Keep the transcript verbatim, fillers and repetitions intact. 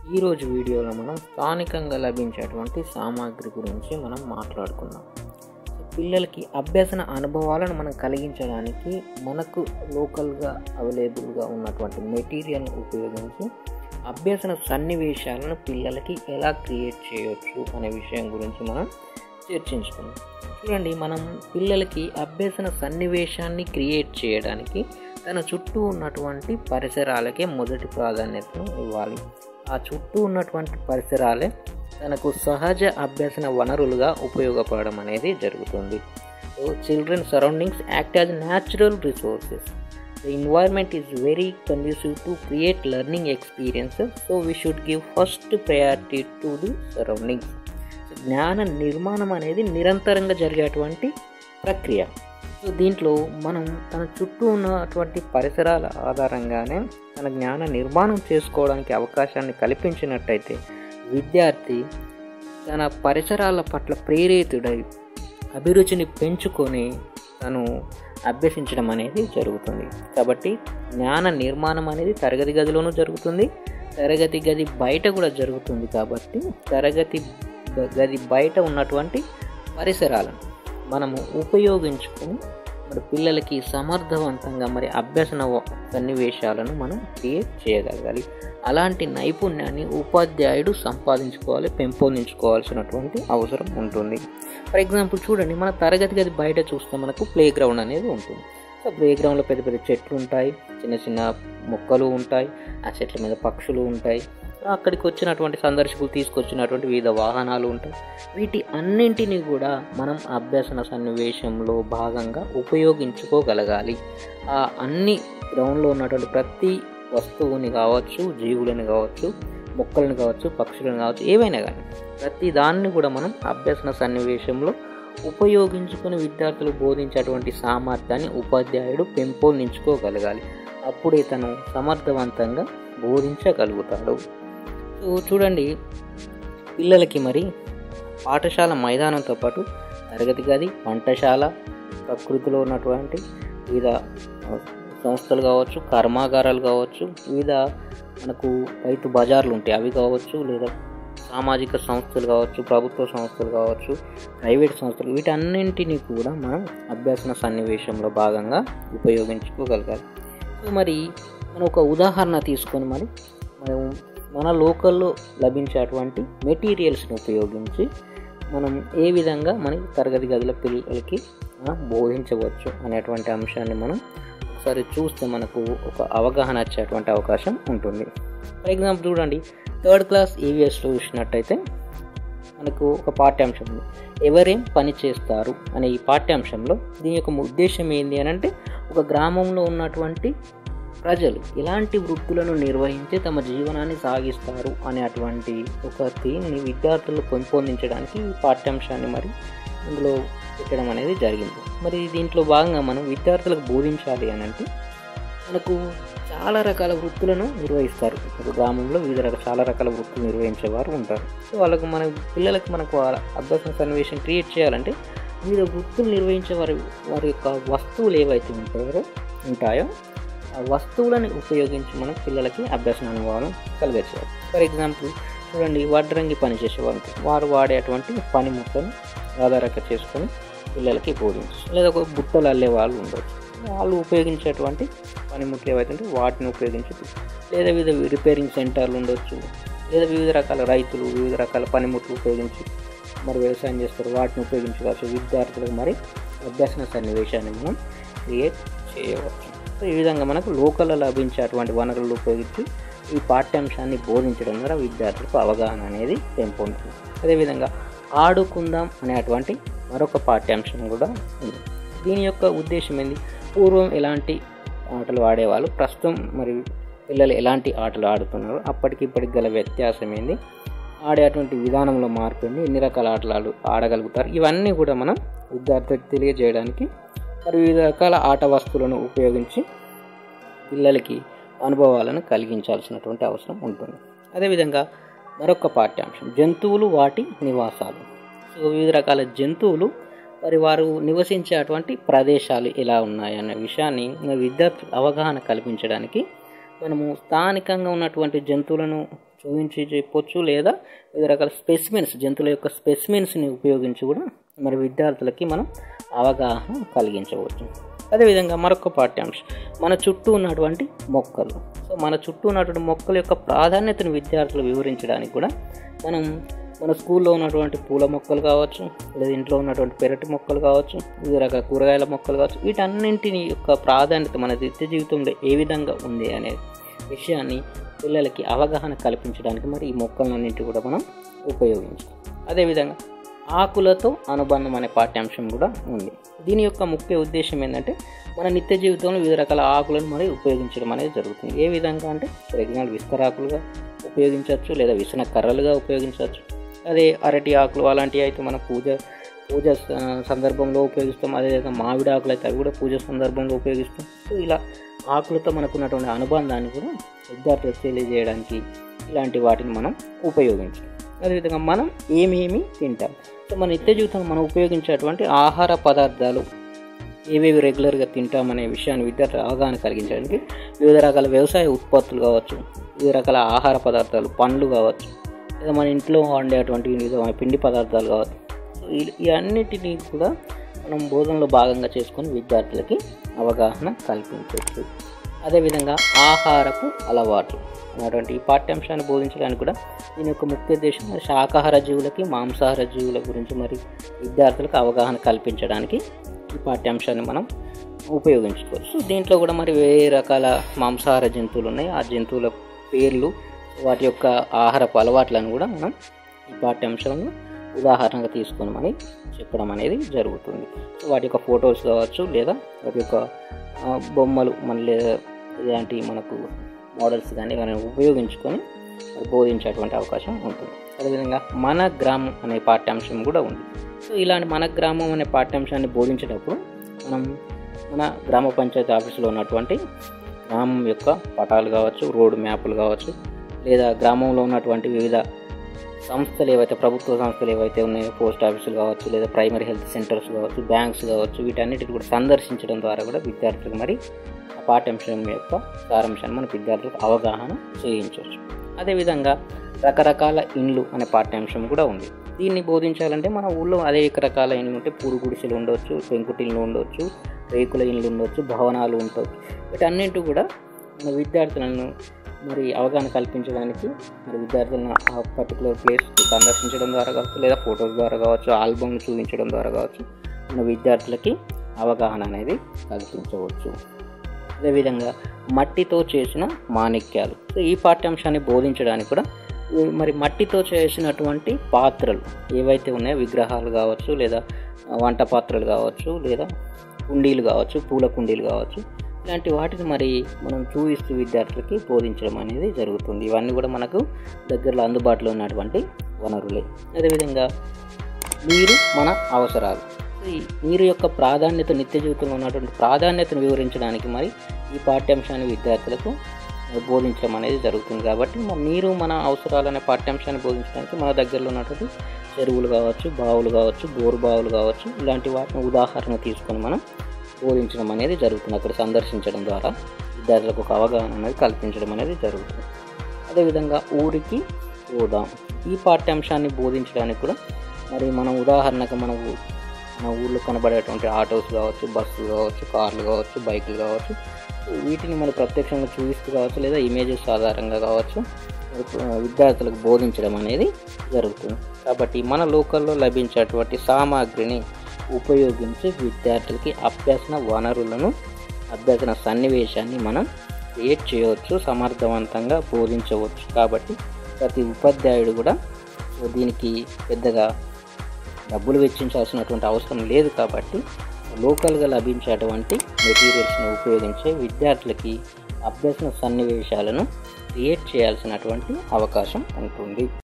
ఈరోజు వీడియోలో మనం స్థానికంగా లభించేటువంటి సామాగ్రి గురించి మనం మాట్లాడుకుందాం. పిల్లలకి అభ్యసన అనుభవాలను మనం కలిగించడానికి మనకు లోకల్గా అవైలబుల్గా ఉన్నటువంటి మెటీరియల్ని ఉపయోగించి అభ్యసన సన్నివేశాలను పిల్లలకి ఎలా క్రియేట్ చేయవచ్చు అనే విషయం గురించి మనం చర్చించుకుందాం. చూడండి, మనం పిల్లలకి అభ్యసన సన్నివేశాన్ని క్రియేట్ చేయడానికి తన చుట్టూ ఉన్నటువంటి పరిసరాలకే మొదటి ప్రాధాన్యతను ఇవ్వాలి. ఆ చుట్టూ ఉన్నటువంటి పరిసరాలే తనకు సహజ అభ్యసన వనరులుగా ఉపయోగపడడం అనేది జరుగుతుంది. So children surroundings act as natural resources. The environment is very conducive to create learning experiences, so we should give first priority to the surroundings. So జ్ఞాన నిర్మాణం అనేది నిరంతరంగా జరిగేటువంటి ప్రక్రియ. సో దీంట్లో మనం తన చుట్టూ ఉన్నటువంటి పరిసరాల ఆధారంగానే తన జ్ఞాన నిర్మాణం చేసుకోవడానికి అవకాశాన్ని కల్పించినట్టయితే విద్యార్థి తన పరిసరాల పట్ల ప్రేరితుడై అభిరుచిని పెంచుకొని తను అభ్యసించడం అనేది జరుగుతుంది. కాబట్టి జ్ఞాన నిర్మాణం అనేది తరగతి గదిలోనూ జరుగుతుంది, తరగతి గది బయట కూడా జరుగుతుంది. కాబట్టి తరగతి గది బయట ఉన్నటువంటి పరిసరాలను మనము ఉపయోగించుకొని మరి పిల్లలకి సమర్థవంతంగా మరి అభ్యసన సన్నివేశాలను మనం క్రియేట్ చేయగలగాలి. అలాంటి నైపుణ్యాన్ని ఉపాధ్యాయుడు సంపాదించుకోవాలి, పెంపొందించుకోవాల్సినటువంటి అవసరం ఉంటుంది. ఫర్ ఎగ్జాంపుల్ చూడండి, మన తరగతి గది బయట చూస్తే మనకు ప్లే గ్రౌండ్ అనేది ఉంటుంది. సో ప్లే గ్రౌండ్లో పెద్ద పెద్ద చెట్లు ఉంటాయి, చిన్న చిన్న మొక్కలు ఉంటాయి, ఆ చెట్ల మీద పక్షులు ఉంటాయి, అక్కడికి వచ్చినటువంటి సందర్శకులు తీసుకొచ్చినటువంటి వివిధ వాహనాలు ఉంటాయి. వీటి అన్నింటినీ కూడా మనం అభ్యసన సన్నివేశంలో భాగంగా ఉపయోగించుకోగలగాలి. ఆ అన్ని గ్రౌండ్లో ఉన్నటువంటి ప్రతి వస్తువుని కావచ్చు, జీవులని కావచ్చు, మొక్కలను కావచ్చు, పక్షులను కావచ్చు, ఏవైనా కానీ ప్రతి దాన్ని కూడా మనం అభ్యసన సన్నివేశంలో ఉపయోగించుకుని విద్యార్థులు బోధించేటువంటి సామర్థ్యాన్ని ఉపాధ్యాయుడు పెంపొందించుకోగలగాలి. అప్పుడే తను సమర్థవంతంగా బోధించగలుగుతాడు. సో చూడండి, పిల్లలకి మరి పాఠశాల మైదానంతో పాటు తరగతి గది, వంటశాల, ప్రకృతిలో ఉన్నటువంటి వివిధ సంస్థలు కావచ్చు, కర్మాగారాలు కావచ్చు, వివిధ మనకు రైతు బజార్లు ఉంటాయి అవి కావచ్చు, లేదా సామాజిక సంస్థలు కావచ్చు, ప్రభుత్వ సంస్థలు కావచ్చు, ప్రైవేట్ సంస్థలు, వీటన్నింటినీ కూడా మనం అభ్యసన సన్నివేశంలో భాగంగా ఉపయోగించుకోగలగాలి. సో మరి మనం ఒక ఉదాహరణ తీసుకొని మరి మనం మన లోకల్లో లభించేటువంటి మెటీరియల్స్ని ఉపయోగించి మనం ఏ విధంగా మన తరగతి గదుల పిల్లలకి బోధించవచ్చు అనేటువంటి అంశాన్ని మనం ఒకసారి చూస్తే మనకు ఒక అవగాహన వచ్చేటువంటి అవకాశం ఉంటుంది. ఫర్ ఎగ్జాంపుల్ చూడండి, థర్డ్ క్లాస్ ఈవీఎస్లో చూసినట్టయితే మనకు ఒక పాఠ్యాంశం ఉంది, ఎవరేం పని చేస్తారు అనే ఈ పాఠ్యాంశంలో దీని యొక్క ఉద్దేశం ఏంటి అని అంటే, ఒక గ్రామంలో ఉన్నటువంటి ప్రజలు ఎలాంటి వృత్తులను నిర్వహించి తమ జీవనాన్ని సాగిస్తారు అనేటువంటి ఒక థీమ్ని విద్యార్థులు పెంపొందించడానికి ఈ పాఠ్యాంశాన్ని మరి అందులో పెట్టడం అనేది జరిగింది. మరి దీంట్లో భాగంగా మనం విద్యార్థులకు బోధించాలి అని అంటే మనకు చాలా రకాల వృత్తులను నిర్వహిస్తారు. ఒక గ్రామంలో వివిధ రకాల చాలా రకాల వృత్తులు నిర్వహించేవారు ఉంటారు. సో వాళ్ళకు మన పిల్లలకు మనకు అభ్యసన సన్నివేశం క్రియేట్ చేయాలంటే వివిధ వృత్తులు నిర్వహించే వారి వారి యొక్క వస్తువులు ఏవైతే ఉంటాయో ఉంటాయో ఆ వస్తువులను ఉపయోగించి మనం పిల్లలకి అభ్యసన అనుభవాలను కలిగించాలి. ఫర్ ఎగ్జాంపుల్ చూడండి, వడ్రంగి పని చేసేవారు వారు వాడేటువంటి పనిముట్లను ఆధారంగా చేసుకొని పిల్లలకి బోధించవచ్చు. లేదా ఒక బుట్టలు అల్లే వాళ్ళు ఉండవచ్చు, వాళ్ళు ఉపయోగించేటువంటి పనిముట్లు ఏవైతే ఉంటే వాటిని ఉపయోగించి, లేదా వివిధ రిపేరింగ్ సెంటర్లు ఉండొచ్చు, లేదా వివిధ రకాల రైతులు వివిధ రకాల పనిముట్లు ఉపయోగించి మరి వ్యవసాయం చేస్తారు, వాటిని ఉపయోగించుకోవచ్చు. విద్యార్థులకు మరి అభ్యసన సన్నివేశాన్ని మనం క్రియేట్ చేయవచ్చు. సో ఈ విధంగా మనకు లోకల్లో లభించేటువంటి వనరులు ఉపయోగించి ఈ పాఠ్యాంశాన్ని బోధించడం ద్వారా విద్యార్థులకు అవగాహన అనేది పెంపొందుతుంది. అదేవిధంగా ఆడుకుందాం అనేటువంటి మరొక పాఠ్యాంశం కూడా ఉంది. దీని యొక్క ఉద్దేశం ఏంది, పూర్వం ఎలాంటి ఆటలు ఆడేవాళ్ళు, ప్రస్తుతం మరి పిల్లలు ఎలాంటి ఆటలు ఆడుతున్నారు, అప్పటికి ఇప్పటికి గల వ్యత్యాసం ఏంది, ఆడేటువంటి విధానంలో మార్పు ఏంది, ఎన్ని రకాల ఆటలు ఆడగలుగుతారు, ఇవన్నీ కూడా మనం విద్యార్థులకు తెలియజేయడానికి మరి వివిధ రకాల ఆట వస్తువులను ఉపయోగించి పిల్లలకి అనుభవాలను కలిగించాల్సినటువంటి అవసరం ఉంటుంది. అదేవిధంగా మరొక పాఠ్యాంశం జంతువులు, వాటి నివాసాలు. సో వివిధ రకాల జంతువులు మరి వారు నివసించేటువంటి ప్రదేశాలు ఎలా ఉన్నాయి అనే విషయాన్ని విద్యార్థులకు అవగాహన కల్పించడానికి మనము స్థానికంగా ఉన్నటువంటి జంతువులను చూపించి చెప్పొచ్చు, లేదా వివిధ రకాల స్పెసిమెన్స్ జంతువుల యొక్క స్పెసిమెన్స్ని ఉపయోగించి కూడా మరి విద్యార్థులకి మనం అవగాహన కలిగించవచ్చు. అదేవిధంగా మరొక పాఠ్యాంశం మన చుట్టూ ఉన్నటువంటి మొక్కలు. సో మన చుట్టూ ఉన్నటువంటి మొక్కల యొక్క ప్రాధాన్యతను విద్యార్థులు వివరించడానికి కూడా మనం మన స్కూల్లో ఉన్నటువంటి పూల మొక్కలు కావచ్చు, లేదా ఇంట్లో ఉన్నటువంటి పెరటి మొక్కలు కావచ్చు, వివిధ రకాల కూరగాయల మొక్కలు కావచ్చు, వీటన్నింటిని యొక్క ప్రాధాన్యత మన నిత్య జీవితంలో ఏ విధంగా ఉంది అనే విషయాన్ని పిల్లలకి అవగాహన కల్పించడానికి మరి ఈ మొక్కలన్నింటి కూడా మనం ఉపయోగించాలి. అదేవిధంగా ఆకులతో అనుబంధం అనే పాఠ్యాంశం కూడా ఉంది. దీని యొక్క ముఖ్య ఉద్దేశం ఏంటంటే మన నిత్య జీవితంలో వివిధ రకాల ఆకులను మరి ఉపయోగించడం అనేది జరుగుతుంది. ఏ విధంగా అంటే రెగ్యులర్ విస్తరాకులుగా ఉపయోగించవచ్చు, లేదా విసన కర్రలుగా ఉపయోగించవచ్చు. అదే అరటి ఆకులు అలాంటివి అయితే మనం పూజ పూజ సందర్భంలో ఉపయోగిస్తాం. అదేవిధంగా మామిడి ఆకులు అయితే అవి కూడా పూజ సందర్భంలో ఉపయోగిస్తాం. సో ఇలా ఆకులతో మనకున్నటువంటి అనుబంధాన్ని కూడా విద్యార్థులకు తెలియజేయడానికి ఇలాంటి వాటిని మనం ఉపయోగించాలి. అదేవిధంగా మనం ఏమేమి తింటాం, సో మన నిత్య జీవితంలో మనం ఉపయోగించేటువంటి ఆహార పదార్థాలు ఏవేవి రెగ్యులర్గా తింటామనే విషయాన్ని విద్యార్థులు అవగాహన కలిగించడానికి వివిధ రకాల వ్యవసాయ ఉత్పత్తులు కావచ్చు, వివిధ రకాల ఆహార పదార్థాలు, పండ్లు కావచ్చు, లేదా మన ఇంట్లో వండేటువంటి వివిధ పిండి పదార్థాలు కావచ్చు. సో ఈ అన్నిటినీ కూడా మనం బోధనలో భాగంగా చేసుకొని విద్యార్థులకి అవగాహన కల్పించవచ్చు. అదేవిధంగా ఆహారపు అలవాట్లు అన్నటువంటి ఈ పాఠ్యాంశాన్ని బోధించడానికి కూడా దీని యొక్క ముఖ్య ఉద్దేశం శాకాహార జీవులకి మాంసాహార జీవుల గురించి మరి విద్యార్థులకు అవగాహన కల్పించడానికి ఈ పాఠ్యాంశాన్ని మనం ఉపయోగించుకోవచ్చు. దీంట్లో కూడా మరి వేరే రకాల మాంసాహార జంతువులు ఉన్నాయి. ఆ జంతువుల పేర్లు, వాటి యొక్క ఆహారపు అలవాట్లను కూడా మనం ఈ పాఠ్యాంశంలో ఉదాహరణగా తీసుకొని మనం చెప్పడం అనేది జరుగుతుంది. వాటి యొక్క ఫొటోస్ కావచ్చు, లేదా వాటి యొక్క బొమ్మలు మన లేదా ఇలాంటి మనకు మోడల్స్ కానీ మనం ఉపయోగించుకొని బోధించేటువంటి అవకాశం ఉంటుంది. అదేవిధంగా మన గ్రామం అనే పాఠ్యాంశం కూడా ఉంది. సో ఇలాంటి మన గ్రామం అనే పాఠ్యాంశాన్ని బోధించేటప్పుడు మనం మన గ్రామ పంచాయతీ ఆఫీసులో ఉన్నటువంటి గ్రామం యొక్క పటాలు కావచ్చు, రోడ్డు మ్యాపులు కావచ్చు, లేదా గ్రామంలో ఉన్నటువంటి వివిధ సంస్థలు ఏవైతే ప్రభుత్వ సంస్థలు ఏవైతే ఉన్నాయో, పోస్ట్ ఆఫీసులు కావచ్చు, లేదా ప్రైమరీ హెల్త్ సెంటర్స్ కావచ్చు, బ్యాంక్స్ కావచ్చు, వీటన్నిటిని కూడా సందర్శించడం ద్వారా కూడా విద్యార్థులకు మరి ఆ పాఠ్యాంశం యొక్క సారాంశాన్ని మన విద్యార్థులకు అవగాహన చేయించవచ్చు. అదేవిధంగా రకరకాల ఇండ్లు అనే పాఠ్యాంశం కూడా ఉంది. దీన్ని బోధించాలంటే మన ఊళ్ళో అనేక రకాల ఇండ్లు ఉంటే పూరు గుడిసెలు ఉండవచ్చు, పెంకుటిళ్ళు ఉండవచ్చు, రేకుల ఇండ్లు ఉండవచ్చు, భవనాలు ఉండవచ్చు. వీటన్నింటి కూడా మన విద్యార్థులను మరి అవగాహన కల్పించడానికి మరి విద్యార్థులను ఆ పర్టికులర్ ప్లేస్ సందర్శించడం ద్వారా కావచ్చు, లేదా ఫొటోస్ ద్వారా కావచ్చు, ఆల్బమ్ను చూపించడం ద్వారా కావచ్చు, మన విద్యార్థులకి అవగాహన అనేది కల్పించవచ్చు. అదేవిధంగా మట్టితో చేసిన మాణిక్యాలు. సో ఈ పాఠ్యాంశాన్ని బోధించడానికి కూడా మరి మట్టితో చేసినటువంటి పాత్రలు ఏవైతే ఉన్నాయో, విగ్రహాలు కావచ్చు, లేదా వంట పాత్రలు కావచ్చు, లేదా కుండీలు కావచ్చు, పూల కుండీలు కావచ్చు, ఇలాంటి వాటిని మరి మనం చూపిస్తూ విద్యార్థులకి బోధించడం అనేది జరుగుతుంది. ఇవన్నీ కూడా మనకు దగ్గరలో అందుబాటులో ఉన్నటువంటి వనరులే. అదేవిధంగా నీరు మన అవసరాలు. ఈ నీరు యొక్క ప్రాధాన్యత, నిత్య జీవితంలో ఉన్నటువంటి ప్రాధాన్యతను వివరించడానికి మరి ఈ పాఠ్యాంశాన్ని విద్యార్థులకు బోధించడం అనేది జరుగుతుంది. కాబట్టి మన నీరు మన అవసరాలు అనే పాఠ్యాంశాన్ని బోధించడానికి మన దగ్గరలో ఉన్నటువంటి చెరువులు కావచ్చు, బావులు కావచ్చు, బోరు బావులు కావచ్చు, ఇలాంటి వాటిని ఉదాహరణ తీసుకొని మనం బోధించడం అనేది జరుగుతుంది. అక్కడ సందర్శించడం ద్వారా విద్యార్థులకు ఒక అవగాహన అనేది కల్పించడం అనేది జరుగుతుంది. అదేవిధంగా ఊరికి పోదాం. ఈ పాఠ్యాంశాన్ని బోధించడానికి కూడా మరి మనం ఉదాహరణకు మనకు మన ఊళ్ళో కనబడేటువంటి ఆటోస్ కావచ్చు, బస్సులు కావచ్చు, కార్లు కావచ్చు, బైకులు కావచ్చు, వీటిని మనం ప్రత్యక్షంగా చూపిస్తూ కావచ్చు, లేదా ఇమేజెస్ ఆధారంగా కావచ్చు విద్యార్థులకు బోధించడం అనేది జరుగుతుంది. కాబట్టి మన లోకల్లో లభించేటువంటి సామాగ్రిని ఉపయోగించి విద్యార్థులకి అభ్యసన వనరులను, అభ్యసన సన్నివేశాన్ని మనం క్రియేట్ చేయవచ్చు, సమర్థవంతంగా బోధించవచ్చు. కాబట్టి ప్రతి ఉపాధ్యాయుడు కూడా దీనికి పెద్దగా డబ్బులు వెచ్చించాల్సినటువంటి అవసరం లేదు. కాబట్టి లోకల్గా లభించేటువంటి మెటీరియల్స్ను ఉపయోగించే విద్యార్థులకి అభ్యసన సన్నివేశాలను క్రియేట్ చేయాల్సినటువంటి అవకాశం ఉంటుంది.